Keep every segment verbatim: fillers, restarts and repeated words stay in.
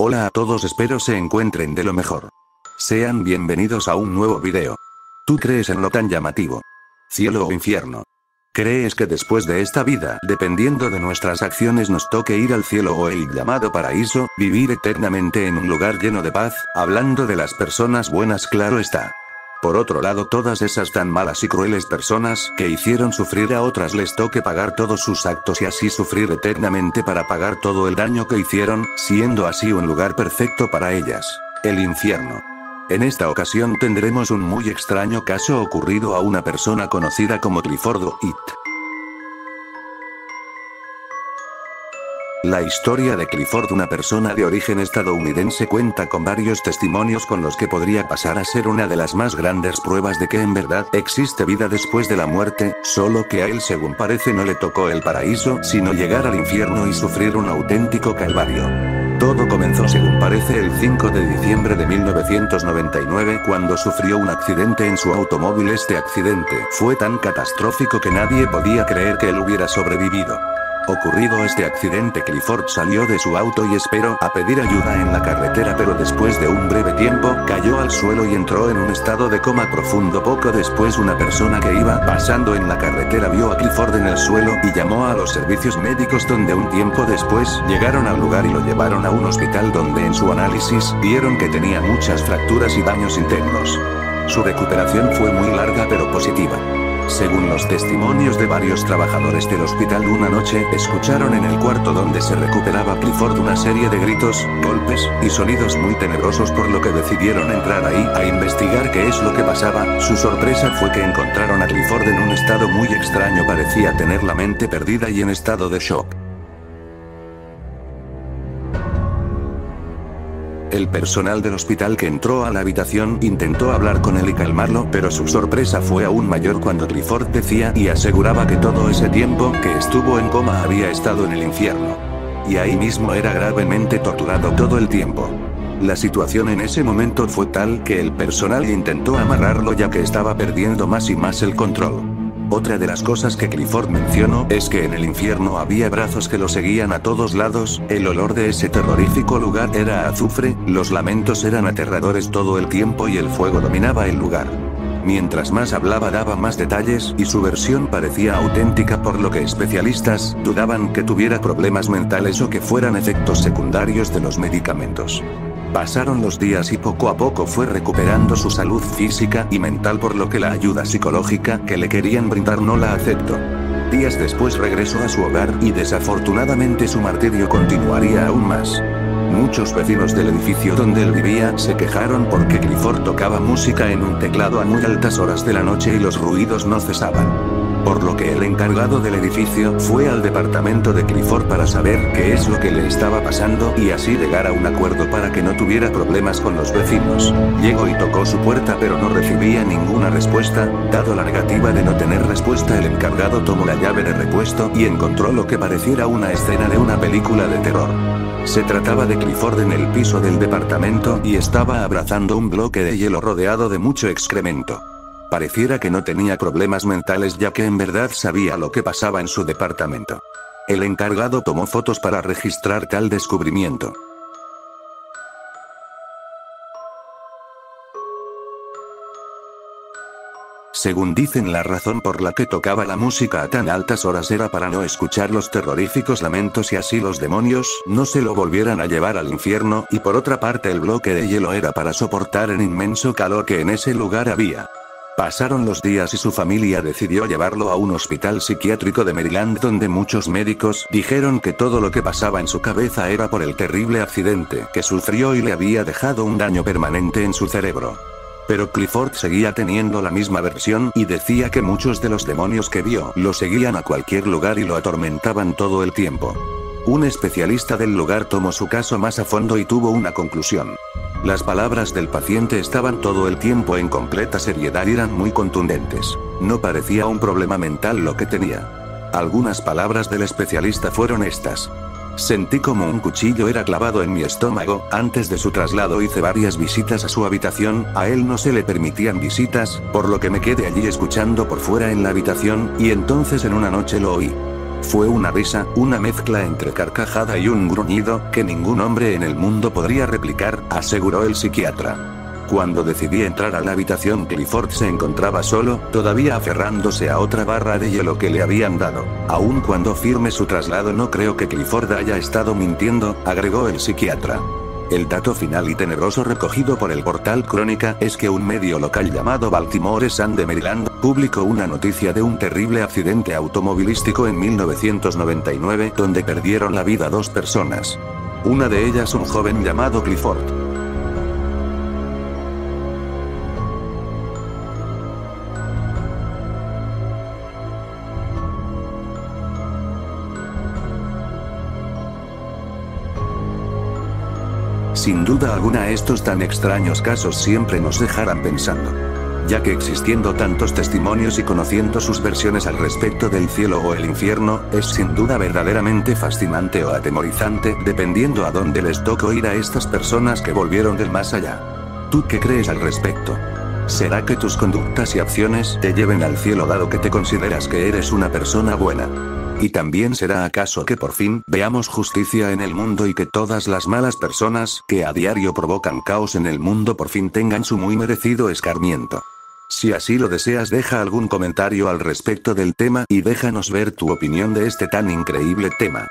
Hola a todos, espero se encuentren de lo mejor. Sean bienvenidos a un nuevo video. ¿Tú crees en lo tan llamativo? ¿Cielo o infierno? ¿Crees que después de esta vida, dependiendo de nuestras acciones, nos toque ir al cielo o el llamado paraíso, vivir eternamente en un lugar lleno de paz? Hablando de las personas buenas, claro está. Por otro lado, todas esas tan malas y crueles personas que hicieron sufrir a otras les toque pagar todos sus actos y así sufrir eternamente para pagar todo el daño que hicieron, siendo así un lugar perfecto para ellas, el infierno. En esta ocasión tendremos un muy extraño caso ocurrido a una persona conocida como Clifford White. La historia de Clifford, una persona de origen estadounidense, cuenta con varios testimonios con los que podría pasar a ser una de las más grandes pruebas de que en verdad existe vida después de la muerte, solo que a él, según parece, no le tocó el paraíso, sino llegar al infierno y sufrir un auténtico calvario. Todo comenzó, según parece, el cinco de diciembre de mil novecientos noventa y nueve, cuando sufrió un accidente en su automóvil. Este accidente fue tan catastrófico que nadie podía creer que él hubiera sobrevivido. Ocurrido este accidente, Clifford salió de su auto y esperó a pedir ayuda en la carretera, pero después de un breve tiempo, cayó al suelo y entró en un estado de coma profundo. Poco después, una persona que iba pasando en la carretera vio a Clifford en el suelo y llamó a los servicios médicos, donde un tiempo después llegaron al lugar y lo llevaron a un hospital, donde en su análisis vieron que tenía muchas fracturas y daños internos. Su recuperación fue muy larga pero positiva. Según los testimonios de varios trabajadores del hospital, una noche escucharon en el cuarto donde se recuperaba Clifford una serie de gritos, golpes y sonidos muy tenebrosos, por lo que decidieron entrar ahí a investigar qué es lo que pasaba. Su sorpresa fue que encontraron a Clifford en un estado muy extraño, parecía tener la mente perdida y en estado de shock. El personal del hospital que entró a la habitación intentó hablar con él y calmarlo, pero su sorpresa fue aún mayor cuando Clifford decía y aseguraba que todo ese tiempo que estuvo en coma había estado en el infierno. Y ahí mismo era gravemente torturado todo el tiempo. La situación en ese momento fue tal que el personal intentó amarrarlo, ya que estaba perdiendo más y más el control. Otra de las cosas que Clifford mencionó es que en el infierno había brazos que lo seguían a todos lados, el olor de ese terrorífico lugar era a azufre, los lamentos eran aterradores todo el tiempo y el fuego dominaba el lugar. Mientras más hablaba daba más detalles y su versión parecía auténtica, por lo que especialistas dudaban que tuviera problemas mentales o que fueran efectos secundarios de los medicamentos. Pasaron los días y poco a poco fue recuperando su salud física y mental, por lo que la ayuda psicológica que le querían brindar no la aceptó. Días después regresó a su hogar y desafortunadamente su martirio continuaría aún más. Muchos vecinos del edificio donde él vivía se quejaron porque Clifford tocaba música en un teclado a muy altas horas de la noche y los ruidos no cesaban. Por lo que el encargado del edificio fue al departamento de Clifford para saber qué es lo que le estaba pasando y así llegar a un acuerdo para que no tuviera problemas con los vecinos. Llegó y tocó su puerta, pero no recibía ninguna respuesta. Dado la negativa de no tener respuesta, el encargado tomó la llave de repuesto y encontró lo que pareciera una escena de una película de terror. Se trataba de Clifford en el piso del departamento y estaba abrazando un bloque de hielo rodeado de mucho excremento. Pareciera que no tenía problemas mentales, ya que en verdad sabía lo que pasaba en su departamento. El encargado tomó fotos para registrar tal descubrimiento. Según dicen, la razón por la que tocaba la música a tan altas horas era para no escuchar los terroríficos lamentos y así los demonios no se lo volvieran a llevar al infierno, y por otra parte el bloque de hielo era para soportar el inmenso calor que en ese lugar había. Pasaron los días y su familia decidió llevarlo a un hospital psiquiátrico de Maryland, donde muchos médicos dijeron que todo lo que pasaba en su cabeza era por el terrible accidente que sufrió y le había dejado un daño permanente en su cerebro. Pero Clifford seguía teniendo la misma versión y decía que muchos de los demonios que vio lo seguían a cualquier lugar y lo atormentaban todo el tiempo. Un especialista del lugar tomó su caso más a fondo y tuvo una conclusión. Las palabras del paciente estaban todo el tiempo en completa seriedad y eran muy contundentes. No parecía un problema mental lo que tenía. Algunas palabras del especialista fueron estas: sentí como un cuchillo era clavado en mi estómago. Antes de su traslado hice varias visitas a su habitación, a él no se le permitían visitas, por lo que me quedé allí escuchando por fuera en la habitación, y entonces en una noche lo oí. Fue una risa, una mezcla entre carcajada y un gruñido, que ningún hombre en el mundo podría replicar, aseguró el psiquiatra. Cuando decidí entrar a la habitación, Clifford se encontraba solo, todavía aferrándose a otra barra de hielo que le habían dado. Aun cuando firme su traslado, no creo que Clifford haya estado mintiendo, agregó el psiquiatra. El dato final y tenebroso recogido por el portal Crónica es que un medio local llamado Baltimore Sun de Maryland publicó una noticia de un terrible accidente automovilístico en mil novecientos noventa y nueve donde perdieron la vida dos personas. Una de ellas un joven llamado Clifford. Sin duda alguna estos tan extraños casos siempre nos dejarán pensando. Ya que existiendo tantos testimonios y conociendo sus versiones al respecto del cielo o el infierno, es sin duda verdaderamente fascinante o atemorizante, dependiendo a dónde les tocó ir a estas personas que volvieron del más allá. ¿Tú qué crees al respecto? ¿Será que tus conductas y acciones te lleven al cielo dado que te consideras que eres una persona buena? ¿Y también será acaso que por fin veamos justicia en el mundo y que todas las malas personas que a diario provocan caos en el mundo por fin tengan su muy merecido escarmiento? Si así lo deseas, deja algún comentario al respecto del tema y déjanos ver tu opinión de este tan increíble tema.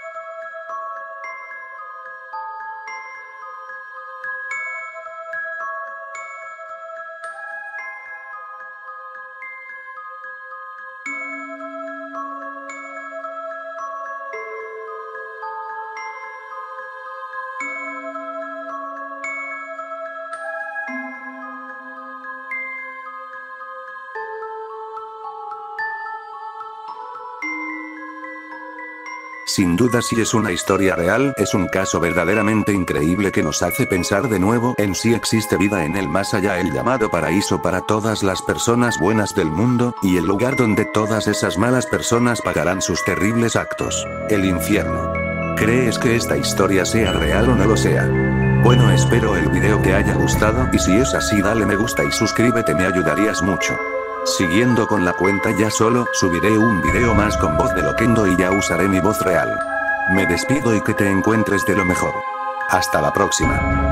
Sin duda, si es una historia real, es un caso verdaderamente increíble que nos hace pensar de nuevo en si existe vida en el más allá, el llamado paraíso para todas las personas buenas del mundo, y el lugar donde todas esas malas personas pagarán sus terribles actos, el infierno. ¿Crees que esta historia sea real o no lo sea? Bueno, espero el video te haya gustado, y si es así dale me gusta y suscríbete, me ayudarías mucho. Siguiendo con la cuenta, ya solo subiré un video más con voz de Loquendo y ya usaré mi voz real. Me despido y que te encuentres de lo mejor. Hasta la próxima.